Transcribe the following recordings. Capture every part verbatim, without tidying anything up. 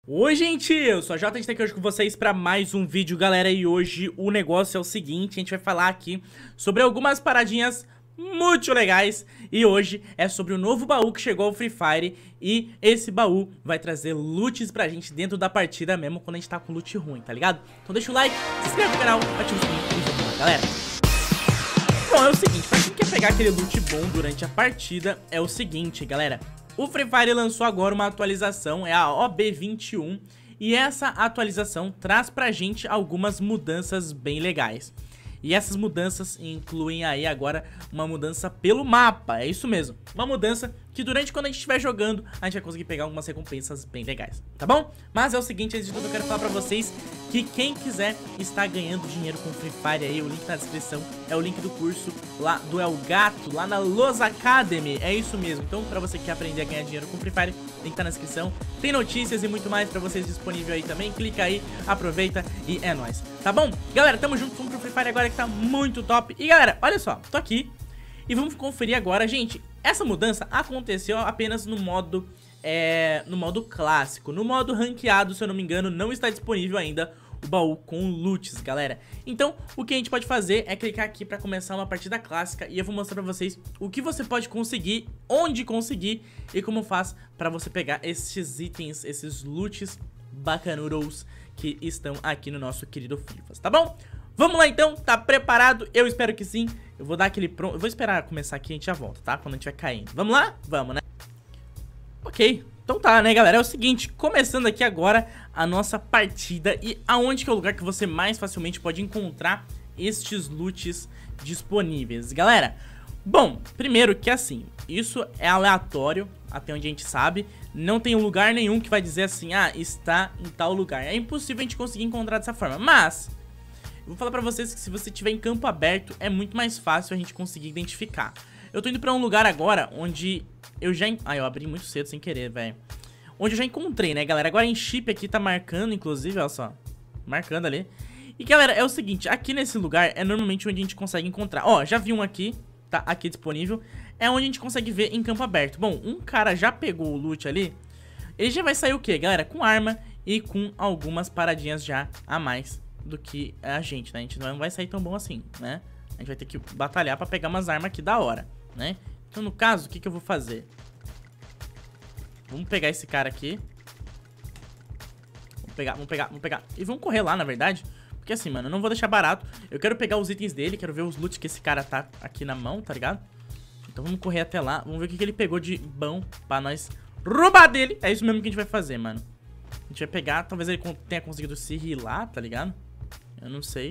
Oi gente, eu sou a Jota, a gente tá aqui hoje com vocês pra mais um vídeo, galera. E hoje o negócio é o seguinte, a gente vai falar aqui sobre algumas paradinhas muito legais. E hoje é sobre o novo baú que chegou ao Free Fire. E esse baú vai trazer loots pra gente dentro da partida mesmo, quando a gente tá com loot ruim, tá ligado? Então deixa o like, se inscreve no canal, ativa o sininho e vamos lá, galera. Bom, é o seguinte, pra quem quer pegar aquele loot bom durante a partida, é o seguinte, galera. O Free Fire lançou agora uma atualização, é a O B vinte e um, e essa atualização traz pra gente algumas mudanças bem legais. E essas mudanças incluem aí agora uma mudança pelo mapa, é isso mesmo. Uma mudança que durante quando a gente estiver jogando, a gente vai conseguir pegar algumas recompensas bem legais, tá bom? Mas é o seguinte, antes de tudo eu quero falar pra vocês que quem quiser estar ganhando dinheiro com Free Fire aí, o link na descrição é o link do curso lá do Elgato, lá na Los Academy, é isso mesmo. Então pra você que quer aprender a ganhar dinheiro com Free Fire, link tá na descrição, tem notícias e muito mais pra vocês disponível aí também, clica aí, aproveita e é nóis, tá bom? Galera, tamo junto, vamos pro Free Fire agora que tá muito top. E galera, olha só, tô aqui e vamos conferir agora, gente. Essa mudança aconteceu apenas no modo, é, no modo clássico. No modo ranqueado, se eu não me engano, não está disponível ainda o baú com loots, galera. Então, o que a gente pode fazer é clicar aqui para começar uma partida clássica. E eu vou mostrar pra vocês o que você pode conseguir, onde conseguir e como faz para você pegar esses itens, esses loots bacanudos que estão aqui no nosso querido Frifas, tá bom? Vamos lá então, tá preparado? Eu espero que sim. Eu vou dar aquele pronto. Eu vou esperar começar aqui e a gente já volta, tá? Quando a gente vai caindo. Vamos lá? Vamos, né? Ok, então tá, né, galera? É o seguinte, começando aqui agora a nossa partida. E aonde que é o lugar que você mais facilmente pode encontrar estes loots disponíveis, galera? Bom, primeiro que assim, isso é aleatório, até onde a gente sabe. Não tem um lugar nenhum que vai dizer assim, ah, está em tal lugar. É impossível a gente conseguir encontrar dessa forma, mas eu vou falar pra vocês que se você tiver em campo aberto, é muito mais fácil a gente conseguir identificar. Eu tô indo pra um lugar agora onde eu já... Ah, eu abri muito cedo sem querer, velho. Onde eu já encontrei, né, galera? Agora em chip aqui tá marcando, inclusive, olha só. Marcando ali. E, galera, é o seguinte, aqui nesse lugar é normalmente onde a gente consegue encontrar. Ó, já vi um aqui, tá aqui disponível. É onde a gente consegue ver em campo aberto. Bom, um cara já pegou o loot ali. Ele já vai sair o quê, galera? Com arma e com algumas paradinhas já a mais do que a gente, né? A gente não vai sair tão bom assim, né? A gente vai ter que batalhar pra pegar umas armas aqui da hora, né? Então, no caso, o que que eu vou fazer? Vamos pegar esse cara aqui. Vamos pegar, vamos pegar, vamos pegar. E vamos correr lá, na verdade. Porque assim, mano, eu não vou deixar barato. Eu quero pegar os itens dele, quero ver os loots que esse cara tá aqui na mão, tá ligado? Então vamos correr até lá. Vamos ver o que que ele pegou de bom pra nós roubar dele. É isso mesmo que a gente vai fazer, mano. A gente vai pegar, talvez ele tenha conseguido se healar, tá ligado? Eu não sei.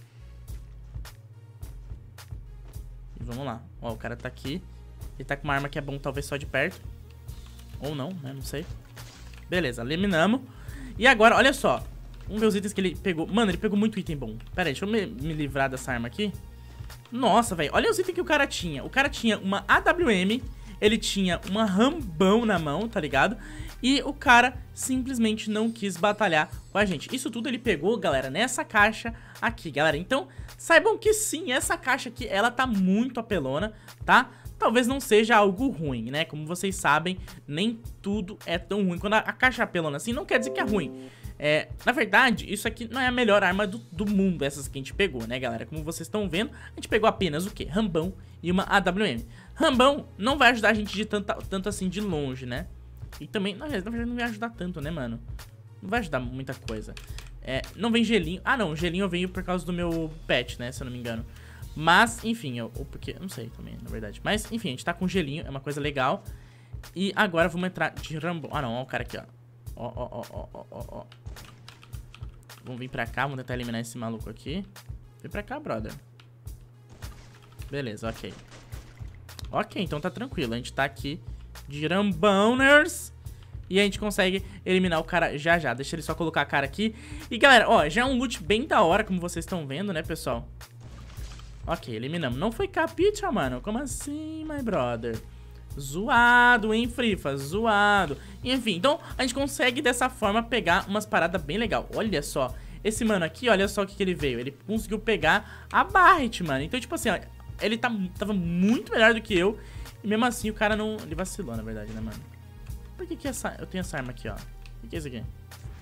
E vamos lá. Ó, o cara tá aqui. Ele tá com uma arma que é bom, talvez só de perto. Ou não, né? Não sei. Beleza, eliminamos. E agora, olha só. Vamos ver os itens que ele pegou. Mano, ele pegou muito item bom. Pera aí, deixa eu me, me livrar dessa arma aqui. Nossa, velho. Olha os itens que o cara tinha. O cara tinha uma A W M. Ele tinha uma rambão na mão, tá ligado? E o cara simplesmente não quis batalhar com a gente. Isso tudo ele pegou, galera, nessa caixa aqui, galera. Então, saibam que sim, essa caixa aqui, ela tá muito apelona, tá? Talvez não seja algo ruim, né? Como vocês sabem, nem tudo é tão ruim. Quando a, a caixa é apelona assim, não quer dizer que é ruim. É, na verdade, isso aqui não é a melhor arma do, do mundo, essas que a gente pegou, né, galera? Como vocês estão vendo, a gente pegou apenas o quê? Rambão e uma A W M. Rambão não vai ajudar a gente de tanta, tanto assim de longe, né? E também, na verdade, não vai ajudar tanto, né, mano? Não vai ajudar muita coisa. É, não vem gelinho. Ah, não, gelinho veio por causa do meu pet, né, se eu não me engano. Mas, enfim, eu, ou porque, não sei também, na verdade. Mas, enfim, a gente tá com gelinho, é uma coisa legal. E agora vamos entrar de rambão. Ah, não, ó o cara aqui, ó. Ó, ó, ó, ó, ó, ó, ó. Vamos vir pra cá, vamos tentar eliminar esse maluco aqui. Vem pra cá, brother. Beleza, ok. Ok, então tá tranquilo. A gente tá aqui de ramboners. E a gente consegue eliminar o cara já já. Deixa ele só colocar a cara aqui. E galera, ó, já é um loot bem da hora, como vocês estão vendo, né, pessoal? Ok, eliminamos. Não foi capitcha, mano. Como assim, my brother? Zoado, hein, Frifa? Zoado. Enfim, então a gente consegue dessa forma pegar umas paradas bem legal. Olha só, esse mano aqui, olha só o que, que ele veio. Ele conseguiu pegar a Barret, mano. Então, tipo assim, ó, ele tá, tava muito melhor do que eu. E mesmo assim o cara não... Ele vacilou, na verdade, né, mano? Por que que essa... Eu tenho essa arma aqui, ó. O que que é isso aqui?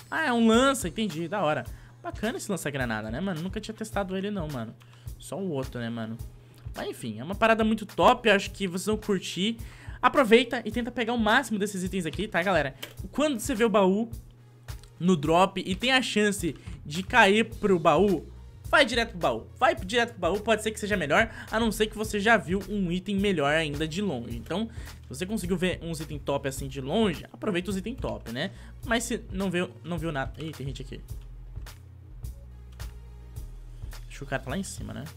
Ah, é um lança, entendi, da hora. Bacana esse lança-granada, né, mano? Nunca tinha testado ele não, mano. Só o outro, né, mano? Mas enfim, é uma parada muito top, acho que vocês vão curtir. Aproveita e tenta pegar o máximo desses itens aqui, tá, galera? Quando você vê o baú no drop e tem a chance de cair pro baú, vai direto pro baú. Vai direto pro baú, pode ser que seja melhor, a não ser que você já viu um item melhor ainda de longe. Então, se você conseguiu ver uns itens top assim de longe, aproveita os itens top, né? Mas se não viu, não viu nada... Ih, tem gente aqui. Acho que o cara tá lá em cima, né?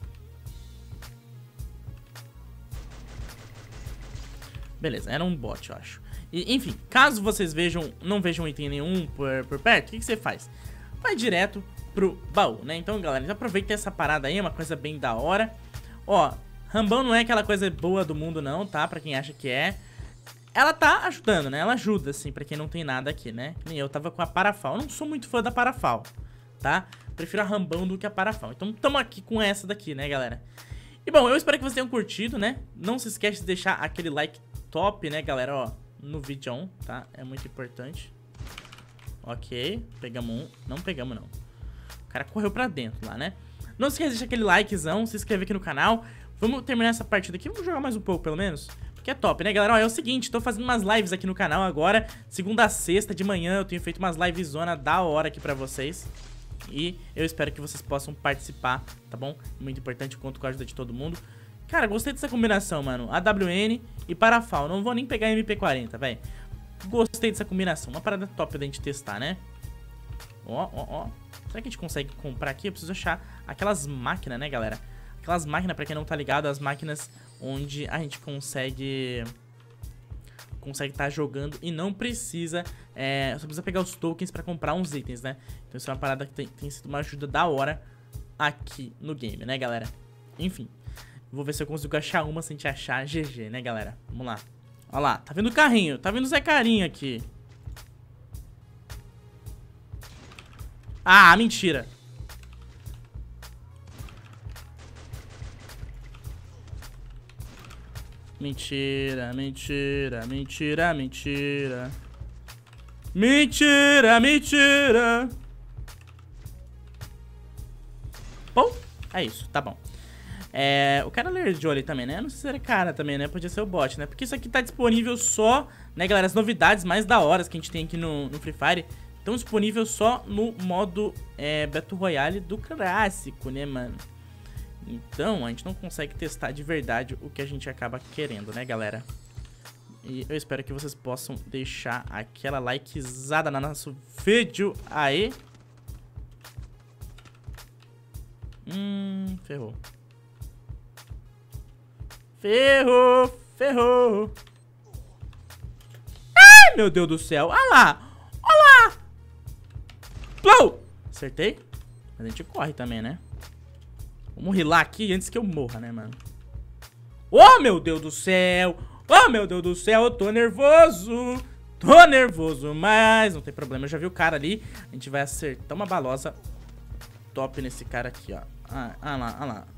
Beleza, era um bot, eu acho. E, enfim, caso vocês vejam, não vejam item nenhum por, por perto, o que, que você faz? Vai direto pro baú, né? Então, galera, aproveita essa parada aí, é uma coisa bem da hora. Ó, Rambão não é aquela coisa boa do mundo não, tá? Pra quem acha que é. Ela tá ajudando, né? Ela ajuda, assim, pra quem não tem nada aqui, né? Nem eu tava com a Parafal. Eu não sou muito fã da Parafal, tá? Prefiro a Rambão do que a Parafal. Então, tamo aqui com essa daqui, né, galera? E, bom, eu espero que vocês tenham curtido, né? Não se esquece de deixar aquele like top, né, galera, ó, no vídeo, tá? É muito importante. Ok, pegamos um. Não pegamos, não. O cara correu pra dentro lá, né? Não se esqueça de deixar aquele likezão, se inscrever aqui no canal. Vamos terminar essa partida aqui, vamos jogar mais um pouco, pelo menos. Porque é top, né, galera? Ó, é o seguinte, tô fazendo umas lives aqui no canal agora. Segunda a sexta de manhã eu tenho feito umas lives zona da hora aqui pra vocês. E eu espero que vocês possam participar, tá bom? Muito importante, eu conto com a ajuda de todo mundo. Cara, gostei dessa combinação, mano. A W N e Parafal. Não vou nem pegar a M P quarenta, velho. Gostei dessa combinação. Uma parada top da gente testar, né? Ó, ó, ó. Será que a gente consegue comprar aqui? Eu preciso achar aquelas máquinas, né, galera? Aquelas máquinas, pra quem não tá ligado, as máquinas onde a gente consegue... Consegue estar tá jogando e não precisa... É, só precisa pegar os tokens pra comprar uns itens, né? Então isso é uma parada que tem, tem sido uma ajuda da hora aqui no game, né, galera? Enfim. Vou ver se eu consigo achar uma sem te achar. G G, né, galera? Vamos lá. Olha lá, tá vendo o carrinho. Tá vendo o Zé Carinho aqui. Ah, mentira. Mentira, mentira, mentira, mentira. Mentira, mentira. Bom, é isso, tá bom. É, o cara lerdou ali também, né? Não sei se era cara também, né? Podia ser o bot, né? Porque isso aqui tá disponível só, né, galera? As novidades mais da hora que a gente tem aqui no, no Free Fire estão disponíveis só no modo é, Battle Royale do clássico, né, mano? Então, a gente não consegue testar de verdade o que a gente acaba querendo, né, galera? E eu espero que vocês possam deixar aquela likezada no nosso vídeo aí. Hum, ferrou. Ferrou, ferrou. Ai, meu Deus do céu. Olha lá, olha lá. Plou. Acertei. Mas a gente corre também, né? Vamos rilar aqui antes que eu morra, né, mano? Oh, meu Deus do céu. Oh, meu Deus do céu, eu tô nervoso. Tô nervoso, mas não tem problema. Eu já vi o cara ali. A gente vai acertar uma balosa top nesse cara aqui, ó. Ah, ah lá, ah lá.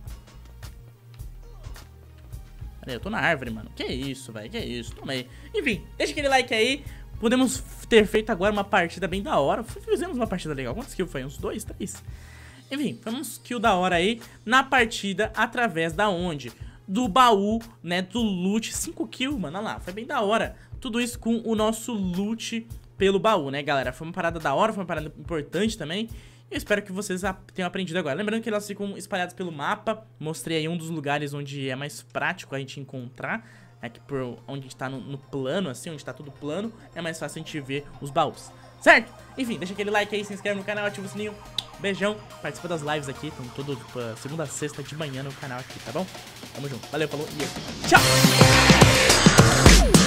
Peraí, eu tô na árvore, mano. Que isso, velho, que isso, tomei. Enfim, deixa aquele like aí. Podemos ter feito agora uma partida bem da hora. Fizemos uma partida legal. Quantos kills foi? Uns dois, três? Enfim, foi uns kills da hora aí na partida através da onde? Do baú, né, do loot. Cinco kills, mano, olha lá, foi bem da hora. Tudo isso com o nosso loot pelo baú, né, galera? Foi uma parada da hora, foi uma parada importante também. Eu espero que vocês tenham aprendido agora. Lembrando que elas ficam espalhadas pelo mapa. Mostrei aí um dos lugares onde é mais prático a gente encontrar. Aqui por onde a gente tá no, no plano, assim, onde tá tudo plano. É mais fácil a gente ver os baús, certo? Enfim, deixa aquele like aí, se inscreve no canal, ativa o sininho. Beijão, participa das lives aqui. Estão todo tipo, segunda a sexta de manhã no canal aqui, tá bom? Tamo junto, valeu, falou e tchau!